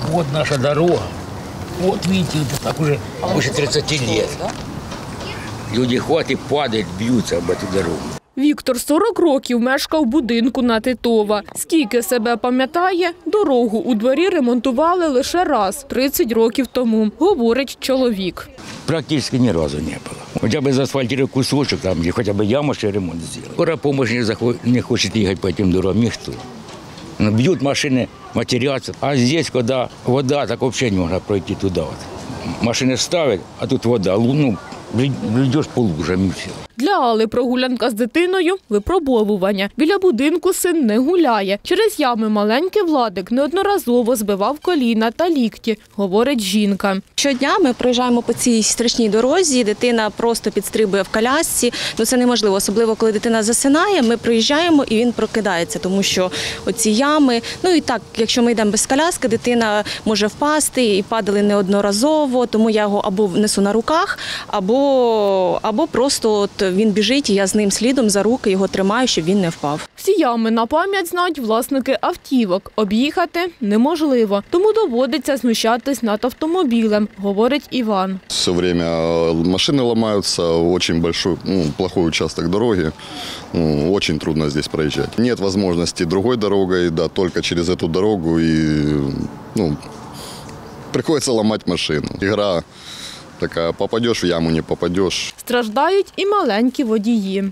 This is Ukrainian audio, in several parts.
Вот наша дорога. Вот видите, так уже больше 30 лет. Люди ходят и падают, бьются об эту дорогу. Віктор 40 років мешкав в будинку на Титова. Скільки себе пам'ятає, дорогу у дворі ремонтували лише раз – 30 років тому, говорить чоловік. Практически ни разу не было. Хотя бы заасфальтировать кусочек, там, где хотя бы ямочный ремонт сделать. Скоро помощь не хочет ехать по этим дорогам, никто. Бьют машины, матерятся. А здесь, когда вода, так вообще не можно пройти туда. Вот. Машины ставят, а тут вода. Ну, йдеш по лужам і все. Для Алли прогулянка з дитиною – випробовування. Біля будинку син не гуляє. Через ями маленький Владик неодноразово збивав коліна та лікті, говорить жінка. Щодня ми проїжджаємо по цій страшній дорозі, дитина просто підстрибує в колясці. Це неможливо, особливо коли дитина засинає, ми проїжджаємо і він прокидається, тому що оці ями. Ну і так, якщо ми йдемо без коляски, дитина може впасти і падали неодноразово, тому я його або несу на руках, або просто він біжить, і я з ним слідом за руки його тримаю, щоб він не впав. Всі ями на пам'ять знають власники автівок. Об'їхати неможливо, тому доводиться знущатись над автомобілем, говорить Іван. Все время машины ломаются, очень плохой участок дороги, очень трудно здесь проезжать. Нет возможности другой дорогой, да, только через эту дорогу, и приходится ломать машину. Игра така, попадеш в яму, не попадеш. Страждають і маленькі водії.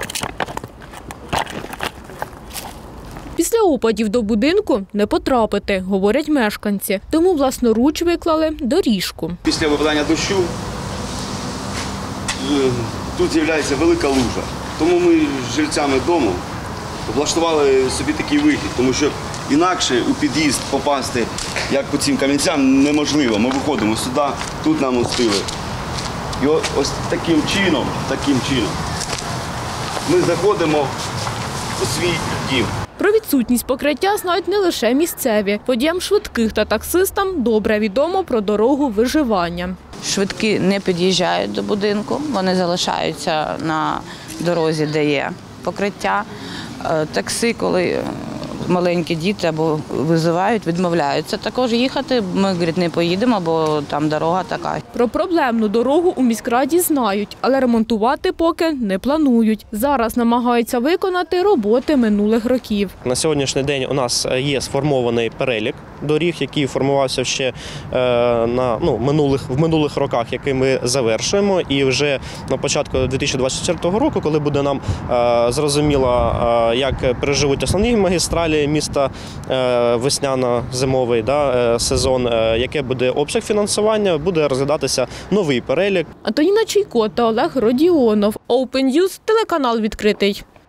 Після опадів до будинку не потрапити, говорять мешканці. Тому власноруч виклали доріжку. Після випадання дощу тут з'являється велика лужа. Тому ми з жильцями дому влаштували собі такий вихід, тому що інакше у під'їзд попасти, як по цим камінцям, неможливо. Ми виходимо сюди, тут нам устили. І ось таким чином ми заходимо у свій дім. Про відсутність покриття знають не лише місцеві. Водіям швидких та таксистам добре відомо про дорогу виживання. Швидкі не під'їжджають до будинку, вони залишаються на дорозі, де є покриття. Такси, коли маленькі діти або визивають, відмовляються також їхати. Ми, говорять, не поїдемо, бо там дорога така. Про проблемну дорогу у міськраді знають, але ремонтувати поки не планують. Зараз намагаються виконати роботи минулих років. На сьогоднішній день у нас є сформований перелік доріг, який формувався ще в минулих роках, який ми завершуємо. І вже на початку 2024 року, коли буде нам зрозуміло, як переживуть основні магістралі міста весняно-зимовий сезон, яке буде обсяг фінансування, буде розглядатися новий перелік. Антоніна Чайко та Олег Родіонов. Open News, телеканал відкритий.